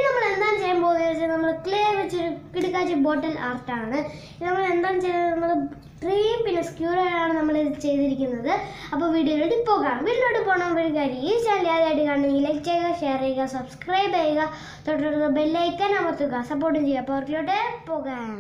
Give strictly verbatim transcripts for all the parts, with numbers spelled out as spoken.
നമ്മൾ എന്താണ് ചെയ്യാൻ പോകുന്നത്? നമ്മൾ ക്ലേ വെച്ചൊരു കിടക്കാച്ചി ബോട്ടിൽ ആർട്ടാണ്. ഇത് നമ്മൾ എന്താണ് ചെയ്യുന്നത്? നമ്മൾ ട്രീയും പിന്നെ സ്ക്യൂറാണ് നമ്മൾ ഇത് ചെയ്തിരിക്കുന്നത്. അപ്പോൾ വീഡിയോയിലോട്ട് പോകാം. വീട്ടിലോട്ട് പോകണം ഒരു കാര്യം, ഈ ചാനൽ ആദ്യമായിട്ട് കാണുമെങ്കിൽ ലൈക്ക് ചെയ്യുക, ഷെയർ ചെയ്യുക, സബ്സ്ക്രൈബ് ചെയ്യുക, തൊട്ടടുത്ത ബെല്ലൈക്കൻ അമർത്തുക, സപ്പോർട്ടും ചെയ്യുക. അപ്പോൾ വീട്ടിലോട്ട് പോകാം.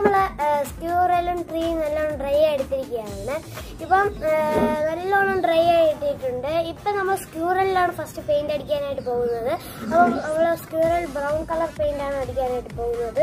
നമ്മൾ സ്ക്യൂറലും ട്രീയും നല്ലോണം ഡ്രൈ ആയിട്ടിരിക്കുകയാണ്. ഇപ്പം നല്ലോണം ഡ്രൈ ആയിട്ടിട്ടുണ്ട്. ഇപ്പം നമ്മൾ സ്ക്യൂറലിലാണ് ഫസ്റ്റ് പെയിന്റ് അടിക്കാനായിട്ട് പോകുന്നത്. അപ്പം നമ്മൾ സ്ക്യൂറൽ ബ്രൗൺ കളർ പെയിന്റ് ആണ് അടിക്കാനായിട്ട് പോകുന്നത്.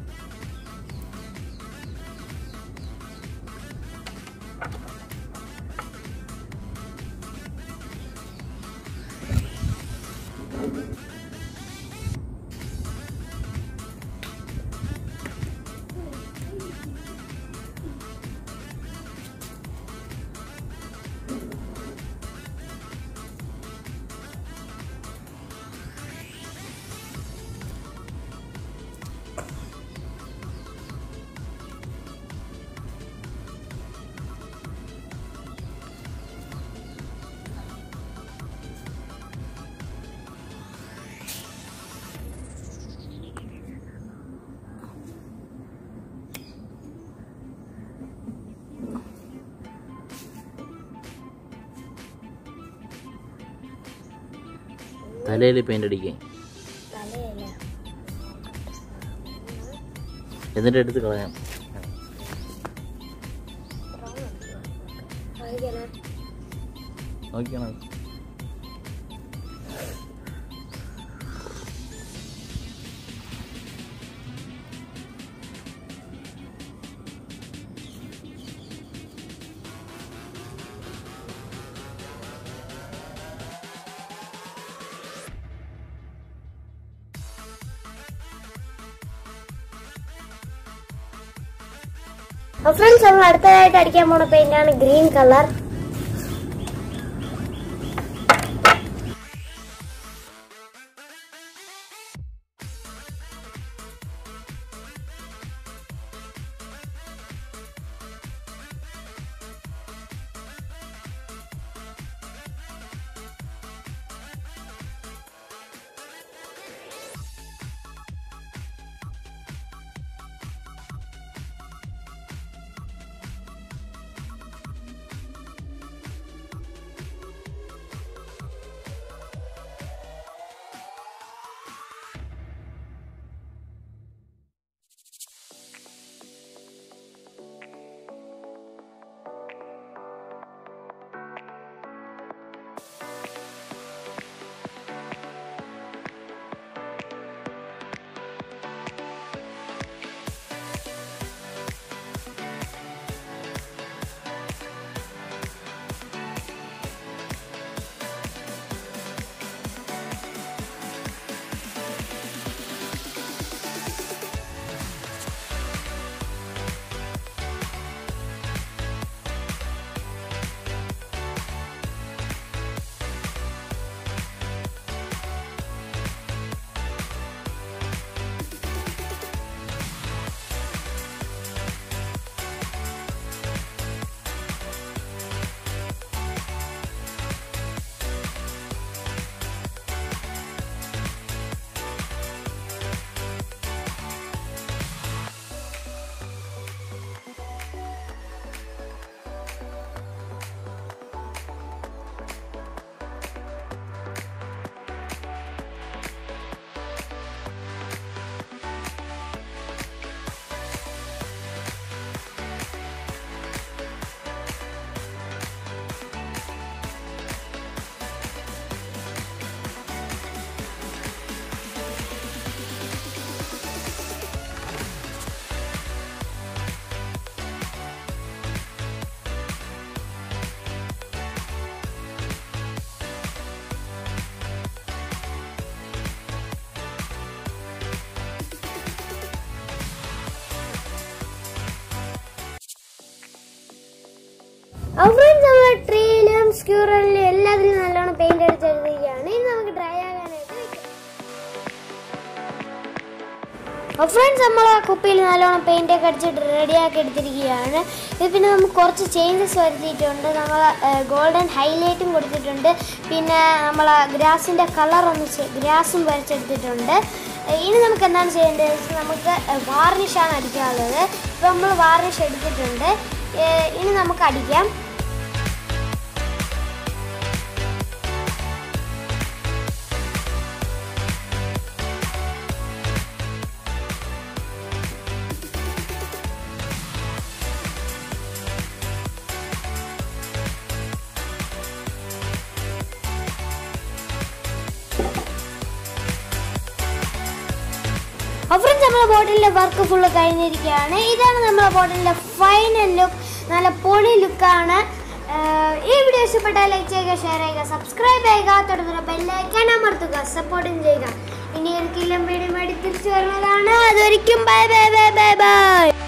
തലയിൽ പെയിന്റ് അടിക്കാൻ എന്നിട്ട് എടുത്ത് കളയാം. നോക്കിയാണോ? ഫ്രണ്ട്സ്, നമ്മൾ അടുത്തതായിട്ട് അടിക്കാൻ പോണ പെയിന്റ് ആണ് ഗ്രീൻ കളർ. നമ്മുടെ ട്രീയിലും സ്ക്യൂറലിലും എല്ലാത്തിലും നല്ലോണം പെയിന്റ് അടിച്ചെടുത്തിരിക്കുകയാണ്. ഇനി നമുക്ക് ഡ്രൈ ആകാനായിട്ട് വെക്കാം. ഫ്രണ്ട്സ്, നമ്മൾ ആ കുപ്പിയിൽ നല്ലോണം പെയിന്റ് ഒക്കെ അടിച്ചിട്ട് റെഡിയാക്കി എടുത്തിരിക്കുകയാണ്. ഇത് പിന്നെ നമുക്ക് കുറച്ച് ചേഞ്ചസ് വരുത്തിയിട്ടുണ്ട്. നമ്മൾ ഗോൾഡൻ ഹൈലൈറ്റും കൊടുത്തിട്ടുണ്ട്. പിന്നെ നമ്മൾ ഗ്രാസിൻ്റെ കളർ ഒന്ന് ഗ്രാസും വരച്ചെടുത്തിട്ടുണ്ട്. ഇനി നമുക്ക് എന്താണ് ചെയ്യേണ്ടത് വെച്ചാൽ നമുക്ക് വാർണിഷാണ് അടിക്കാനുള്ളത്. ഇപ്പോൾ നമ്മൾ വാർണിഷ് എടുത്തിട്ടുണ്ട്. ഇനി നമുക്ക് അടിക്കാം. അപ്പോൾ ഫ്രണ്ട്സ് നമ്മുടെ ബോട്ടിലിൻ്റെ വർക്ക് ഫുള്ള് കഴിഞ്ഞിരിക്കുകയാണ്. ഇതാണ് നമ്മുടെ ബോട്ടിലിൻ്റെ ഫൈനൽ ലുക്ക്. നല്ല പൊളി ലുക്കാണ്. ഈ വീഡിയോ ഇഷ്ടപ്പെട്ടാൽ ലൈക്ക് ചെയ്യുക, ഷെയർ ചെയ്യുക, സബ്സ്ക്രൈബ് ചെയ്യുക, തുടർന്ന് ബെല്ലൈക്കൺ അമർത്തുക, സപ്പോർട്ടും ചെയ്യുക. ഇനി ഒരിക്കലും വീഡിയോ വേണ്ടി തിരിച്ചു വരുന്നതാണ്. അതൊരിക്കും bye bye bye bye by.